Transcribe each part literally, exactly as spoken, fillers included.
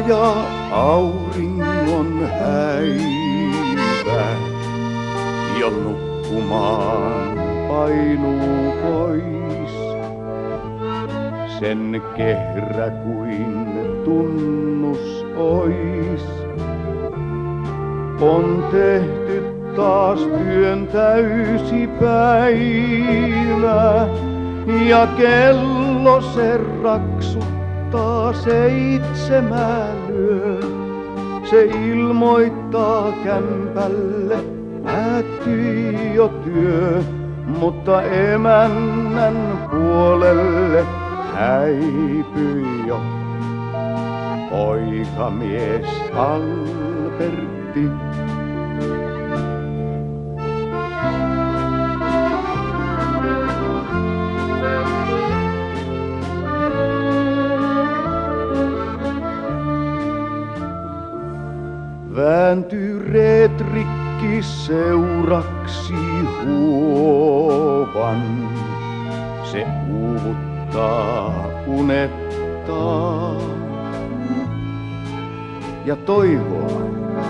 ja auringon häivä jo nukkumaan painuu pois. Sen kehrä kuin tunnus ois. On tehty taas työn täysi päivä ja kello se raksuttaa seitsemää lyö. Se ilmoittaa kämpälle, päättyi jo työ, mutta emännän puolelle häipyi jo poikamies Albertti. Vääntyy reet rikki seuraksi huovan. Se uuvuttaa unettaa ja toivoa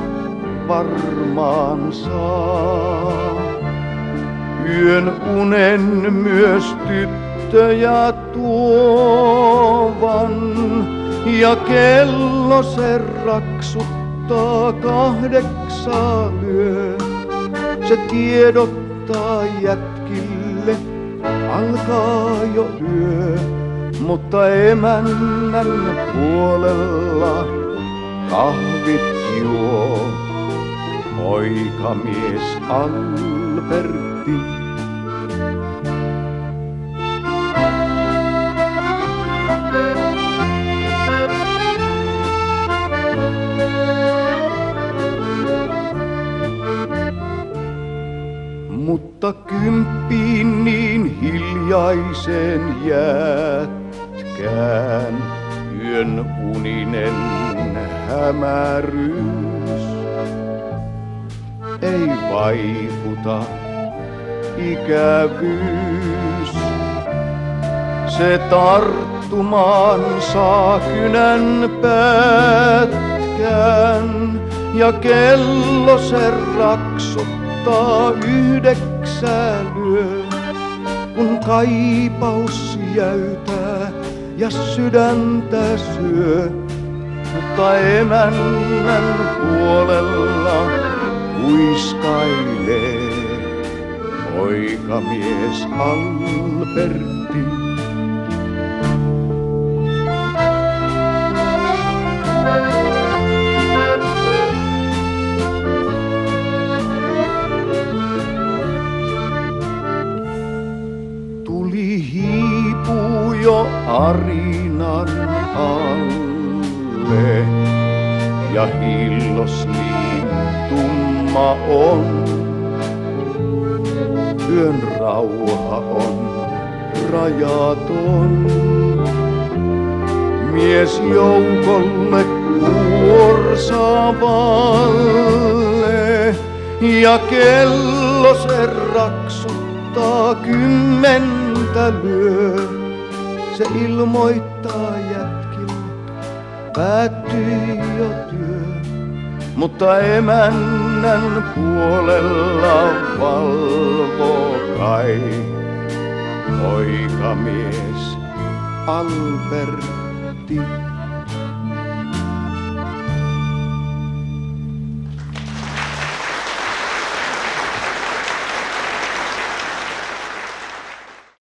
varmaan saa. Yön unen myös tyttöjä tuovan ja kello se raksuttaa. Kahdeksaa lyö, se tiedottaa jätkille, alkaa jo yö, mutta emännän puolella kahvit juo poikamies Albertti. Mutta kymppiin niin hiljaisen jätkään yön uninen hämäryys ei vaikuta ikävyys. Se tarttumaan saa kynän pätkän ja kello se raksuttaa. Yhdeksää lyö, kun kaipaus jäytää ja sydäntä syö, mutta emännän puolella huiskailee poikamies Albertti. Hiipuu jo arinan alle ja hillos niin tumma on. Yön rauha on rajaton. Mies joukolle huorsavalle ja kello se raksuttaa kymmen. Lyö. Se ilmoittaa jätkille, päättyi jo työ, mutta emännän puolella valvoo kai poikamies Albertti.